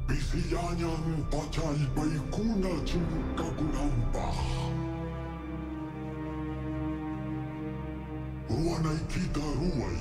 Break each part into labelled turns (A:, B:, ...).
A: Bisiyanyan pachay baykuna chinkakunanpaq. Ruwanaykita ruway.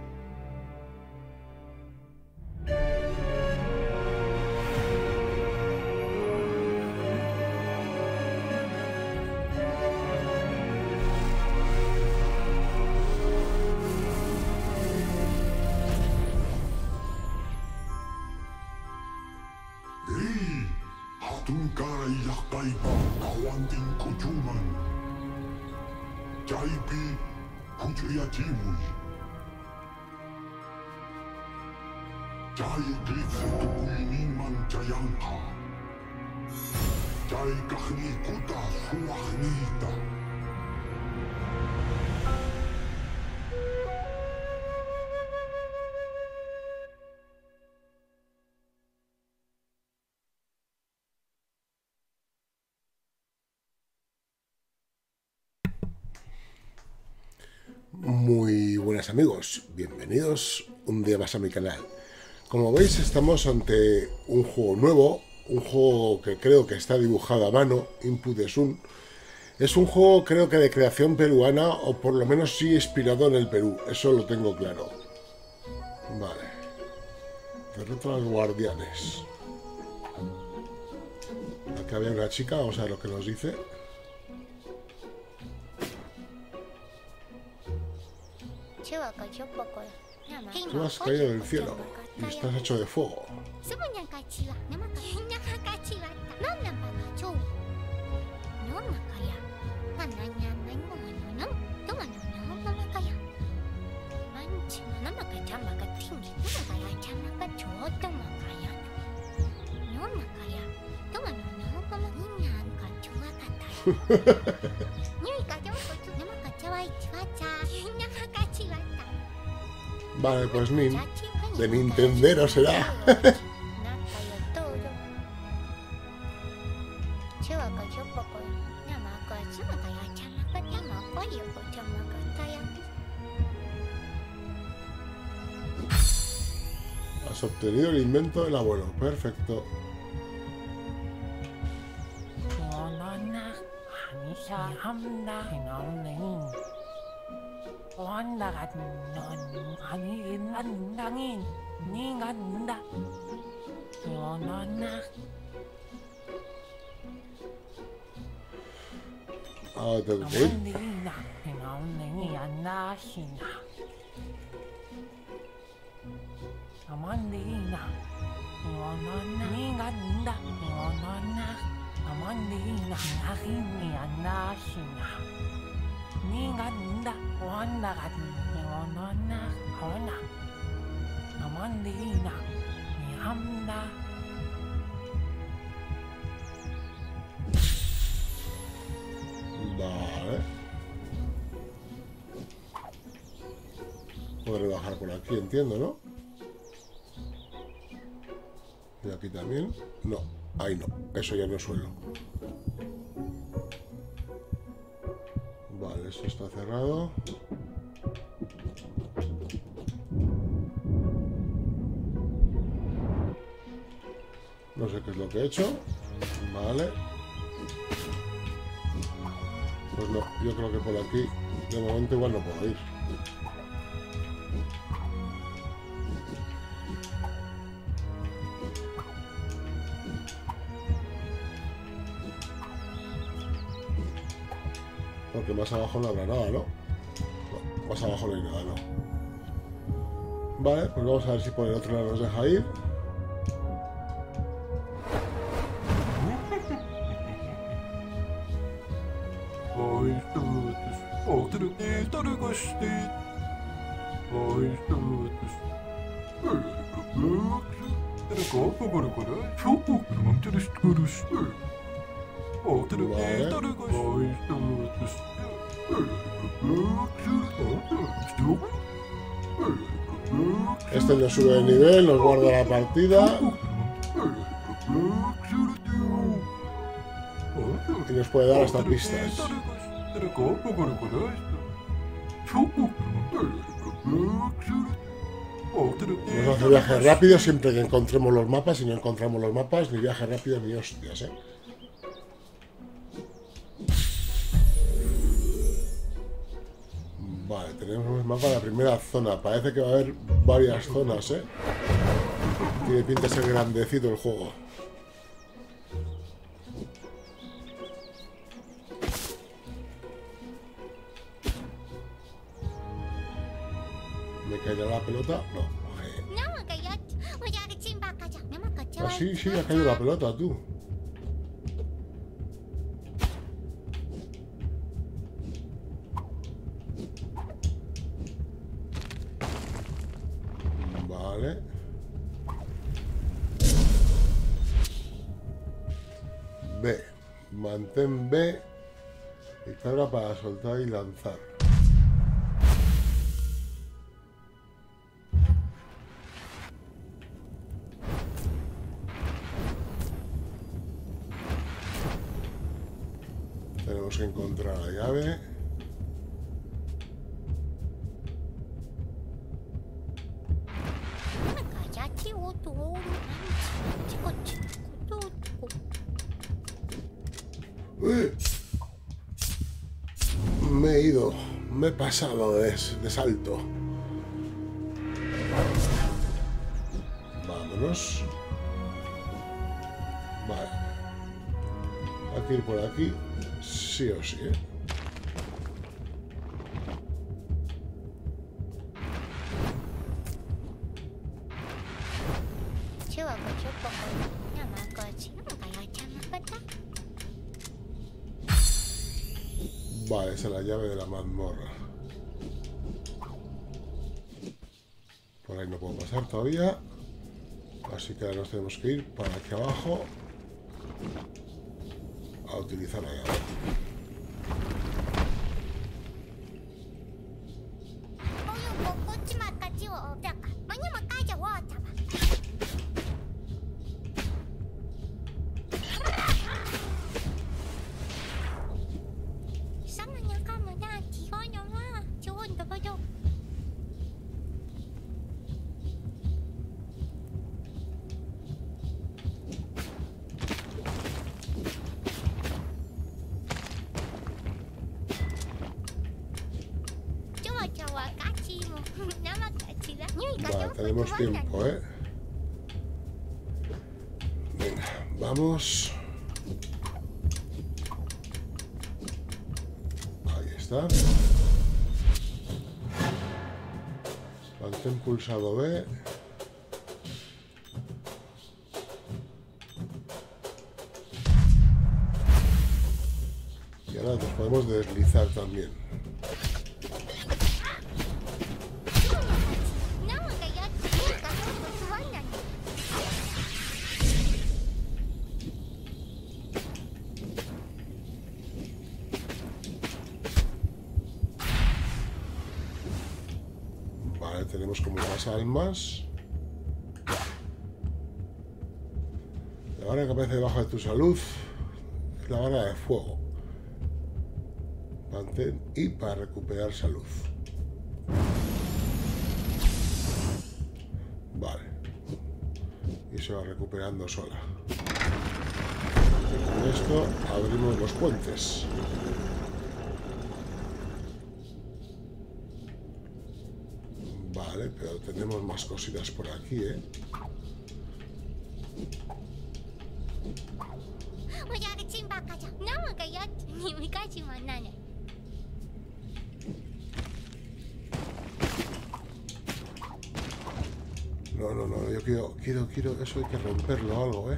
A: Hatungkaray yakay pa kawanting kujuman. Jaypi hujuyajimuy. Jay eclipse tukuiniman jayangka. Jay kahnikuta suwahnita.
B: Muy buenas amigos, bienvenidos un día más a mi canal. Como veis estamos ante un juego nuevo, un juego que creo que está dibujado a mano, Input the Sun. Es un juego creo que de creación peruana, o por lo menos sí inspirado en el Perú, eso lo tengo claro. Vale. Derrota a los guardianes. Aquí había una chica, vamos a ver lo que nos dice. Tú has caído del cielo y estás hecho de fuego. Vale, pues Nin, de Nintendero será. Has obtenido el invento del abuelo, perfecto. Ah, tengo que ir. Vale. Podré bajar por aquí, entiendo, ¿no? Y aquí también. No, ahí no. Eso ya no es suelo. Vale, esto está cerrado. No sé qué es lo que he hecho. Vale. Pues no, yo creo que por aquí de momento igual no puedo ir. Porque más abajo no habrá nada, ¿no? No, más abajo no hay nada, ¿no? Vale, pues vamos a ver si por el otro lado nos deja ir. Este nos sube de nivel, nos guarda la partida y nos puede dar hasta pistas. Nos hace viajes rápidos siempre que encontremos los mapas. Si no encontramos los mapas, ni viaje rápido ni hostias, ¿eh? Vale, tenemos el mapa de la primera zona. Parece que va a haber varias zonas, ¿eh? Tiene pinta de ser grandecito el juego. ¿Me caerá la pelota? No. Ah, sí, sí, ha caído la pelota, tú. Vale. B. Mantén B y carga para soltar y lanzar. Tenemos que encontrar la llave. Me he ido, me he pasado de salto. Vámonos. Vale. Hay que ir por aquí, sí o sí, ¿eh? Vale, esa es la llave de la mazmorra. Por ahí no puedo pasar todavía. Así que ahora nos tenemos que ir para aquí abajo a utilizar la llave. Vale, tenemos tiempo, ¿eh? Venga, vamos. Ahí está. Mantén pulsado B. Y ahora nos podemos deslizar también. Vale, tenemos como más almas. La vara que aparece debajo de tu salud es la vara de fuego. Mantén I para recuperar salud. Vale. Y se va recuperando sola. Y con esto abrimos los puentes. Vale, pero tenemos más cositas por aquí, ¿eh? No, yo quiero, eso hay que romperlo o algo, ¿eh?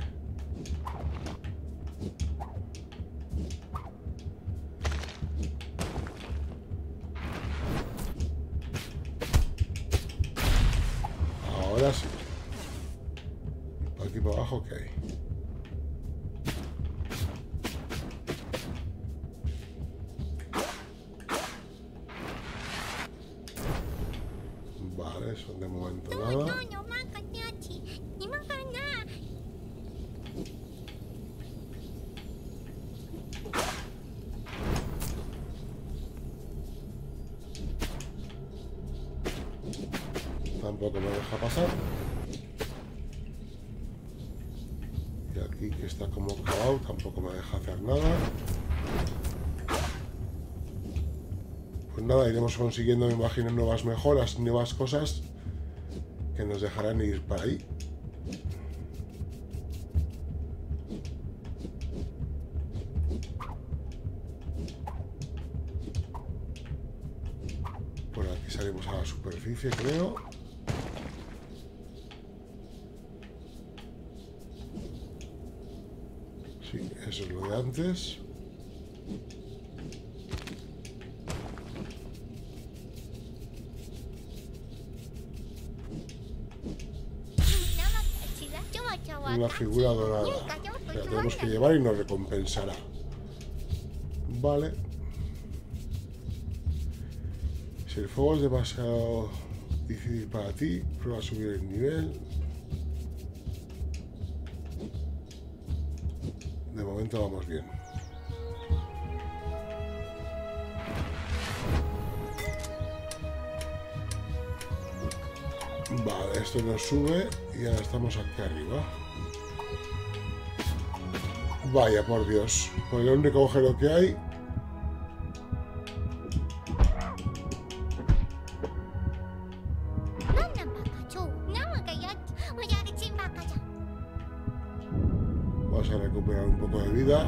B: Ahora sí. Aquí para abajo, ¿qué hay? Vale, eso de momento nada. tampoco me deja pasar. Y aquí que está como clavado, tampoco me deja hacer nada. Pues nada, iremos consiguiendo, me imagino, nuevas mejoras, nuevas cosas que nos dejarán ir para ahí. Por aquí salimos a la superficie, creo. Sí, eso es lo de antes. Una figura dorada. La tenemos que llevar y nos recompensará. Vale. Si el fuego es demasiado difícil para ti, prueba a subir el nivel. De momento vamos bien. Vale, esto nos sube y ahora estamos aquí arriba. Vaya, por Dios. Pues el único agujero que hay. Vamos a recuperar un poco de vida.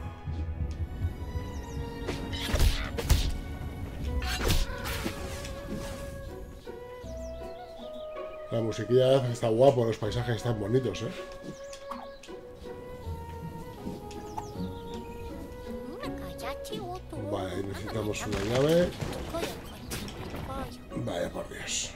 B: La musiquilla está guapo, los paisajes están bonitos, ¿eh? Vale, ahí necesitamos una llave. Vaya por Dios.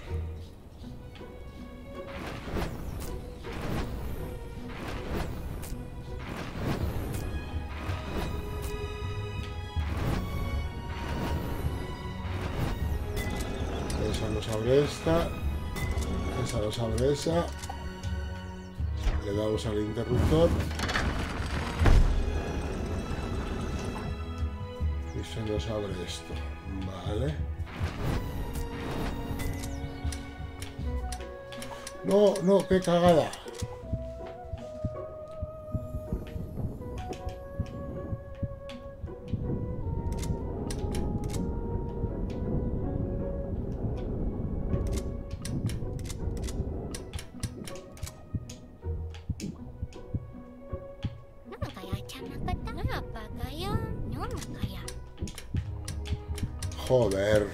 B: Esa nos abre esta. Esa nos abre esa. Le damos al interruptor. Y se nos abre esto. Vale. No, no, qué cagada. Joder.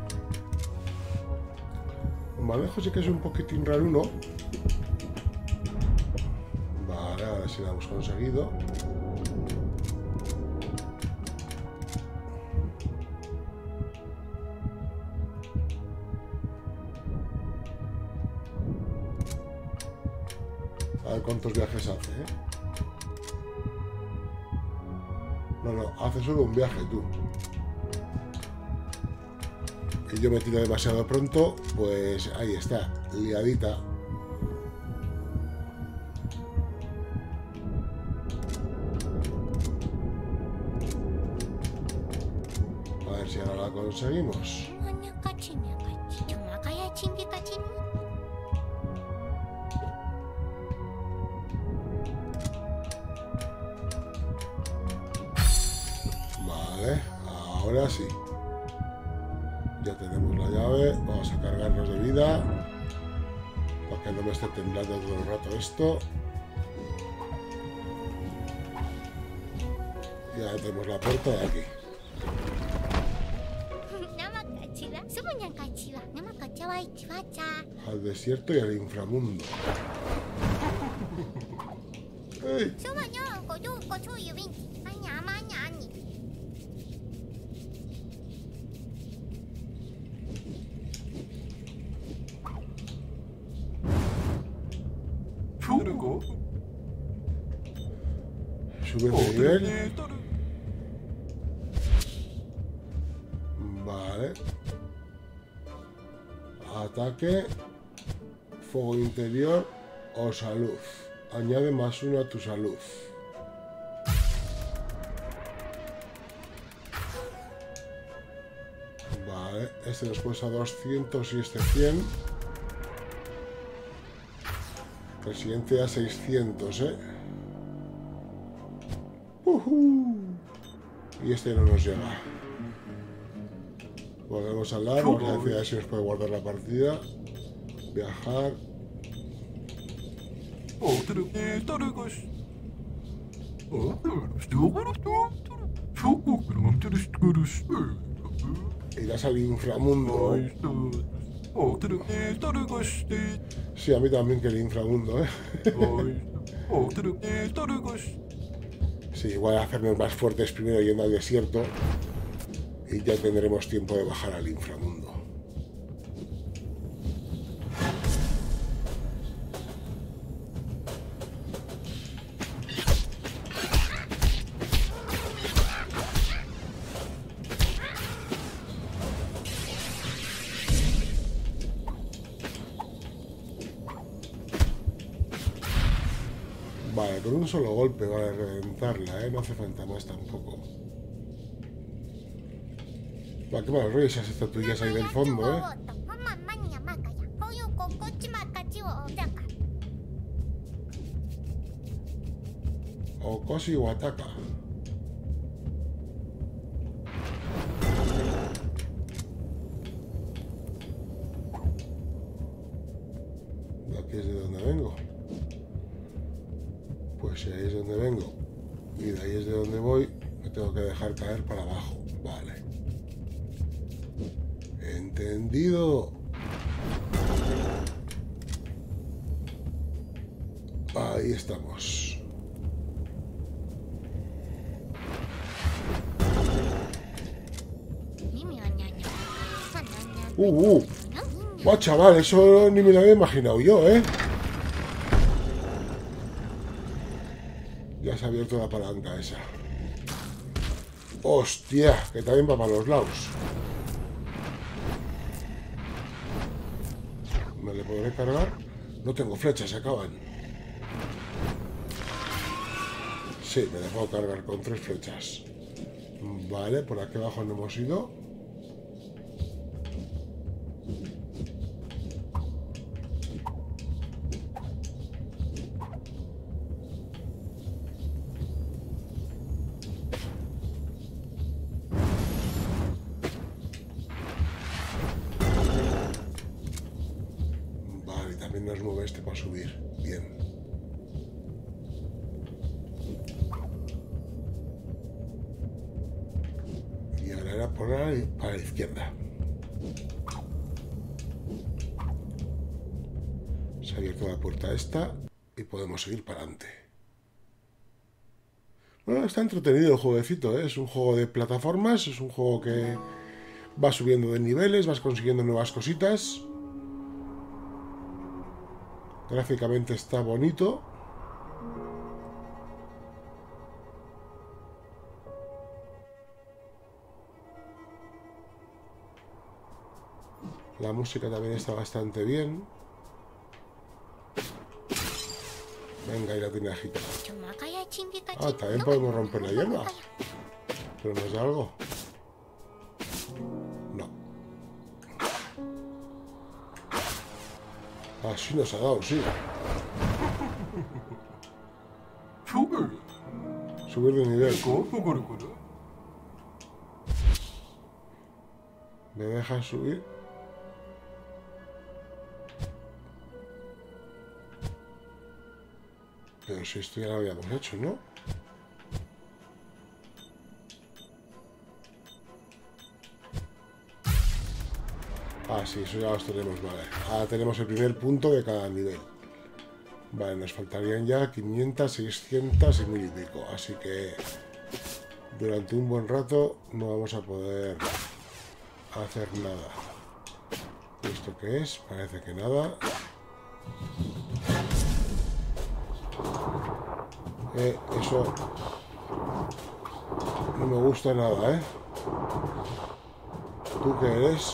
B: El manejo sí que es un poquitín raruno. Vale, a ver si lo hemos conseguido. A ver cuántos viajes hace, ¿eh? No, no, hace solo un viaje, tú. Y yo me tiro demasiado pronto, pues ahí está, liadita. A ver si ahora la conseguimos. Vale, ahora sí. Ya tenemos la llave, vamos a cargarnos de vida para que no me esté temblando todo el rato esto. Y ya tenemos la puerta de aquí. Al desierto y al inframundo. ¡Ey! Sube de nivel. Vale. Ataque. Fuego interior o salud. Añade +1 a tu salud. Vale. Este nos cuesta 200 y este 100. El siguiente a 600, ¿eh? Y este no nos llega. Volvemos al lado, vamos a decir a ver si nos puede guardar la partida. Viajar. Irás al inframundo. Sí, a mí también que el inframundo, ¿eh? Sí, igual hacernos más fuertes primero yendo al desierto y ya tendremos tiempo de bajar al inframundo. Vale, con un solo golpe vale reventarla, ¿eh? No hace falta más tampoco. Va, qué malas risas estatuillas ahí del fondo, ¿eh? Okoshi Wataka. De aquí es de donde vengo. Pues si ahí es donde vengo y de ahí es de donde voy, me tengo que dejar caer para abajo. Vale. Entendido. Ahí estamos. ¡Buah, chaval! Eso ni me lo había imaginado yo, ¿eh? Ya se ha abierto la palanca esa. ¡Hostia! Que también va para los lados. ¿Me le podré cargar? No tengo flechas, se acaban. Sí, me le puedo cargar con 3 flechas. Vale, por aquí abajo no hemos ido. Nos mueve este para subir. Bien. Y ahora era por ahí, para la izquierda. Se ha abierto la puerta esta y podemos seguir para adelante. Bueno, está entretenido el jueguecito, ¿eh? Es un juego de plataformas, es un juego que va subiendo de niveles, vas consiguiendo nuevas cositas. Gráficamente está bonito. La música también está bastante bien. Venga, y la tiene agitada. Ah, también podemos romper la hierba. ¿Pero nos da algo? No. Ah, sí nos ha dado, sí. Subir de nivel. ¿Me dejas subir? Pero si esto ya lo habíamos hecho, ¿no? Ah, sí, eso ya los tenemos, vale. Ahora tenemos el primer punto de cada nivel. Vale, nos faltarían ya 500, 600 y 1000 y pico. Así que durante un buen rato no vamos a poder hacer nada. ¿Esto qué es? Parece que nada. Eso no me gusta nada, ¿eh? ¿Tú qué eres?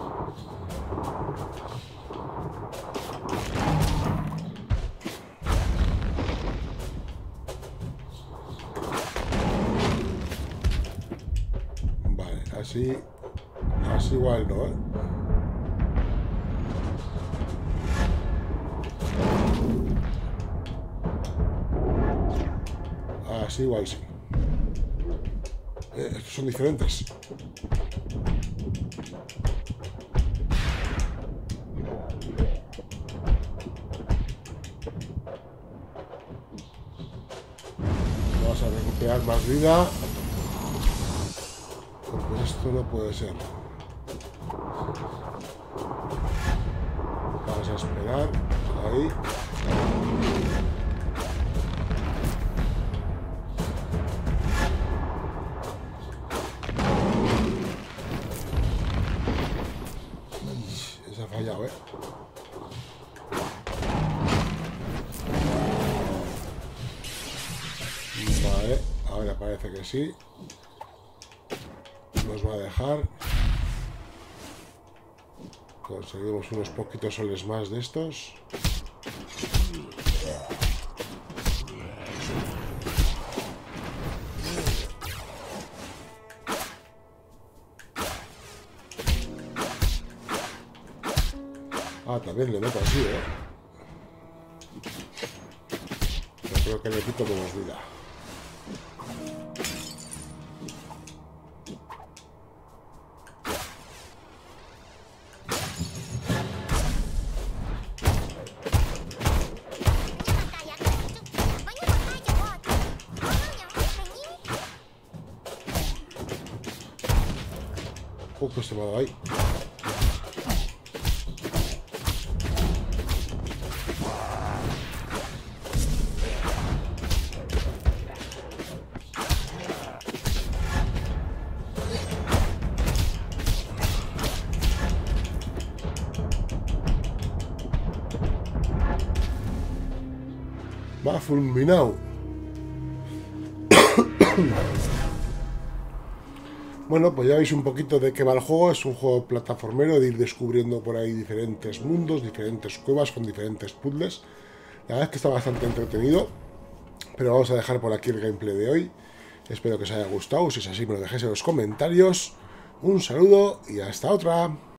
B: Vale, así igual no, ¿eh? Así igual sí. Estos son diferentes. Vamos a recuperar más vida. Porque esto no puede ser. Vamos a esperar. Ahí. Se ha fallado, ¿eh? Vale, ahora parece que sí. Nos va a dejar. Conseguimos unos poquitos soles más de estos. Ah, también le meto así, ¿eh? Yo creo que le quito menos vida. Pues se me ha dado ahí. Va fulminado. Bueno, pues ya veis un poquito de qué va el juego. Es un juego plataformero de ir descubriendo por ahí diferentes mundos, diferentes cuevas con diferentes puzzles. La verdad es que está bastante entretenido. Pero vamos a dejar por aquí el gameplay de hoy. Espero que os haya gustado. Si es así, me lo dejéis en los comentarios. Un saludo y hasta otra.